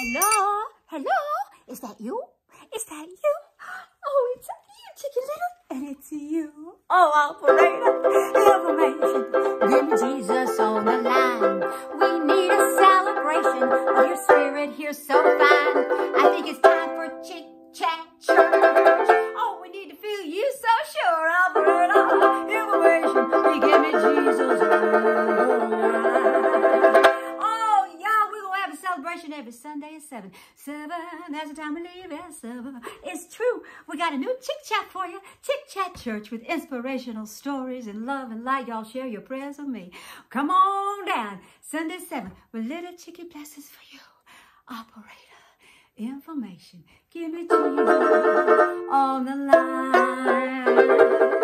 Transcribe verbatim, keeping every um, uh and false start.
Hello? Hello? Is that you? Is that you? Oh, it's you, Chickie Little, and it's you. Oh, operator, information. Give me Jesus on the line. We need a celebration of your spirit here so fine. I think it's time for Chick Chat Church. Oh, we need to feel you so sure, operator. Information. Give me Jesus on the line. Celebration every Sunday at seven. Seven, that's the time we leave at seven. It's true. We got a new Chick Chat for you. Chick Chat Church with inspirational stories and love and light. Y'all share your prayers with me. Come on down. Sunday seven with little Chickie blessings for you. Operator, information. Give me Jesus on the line.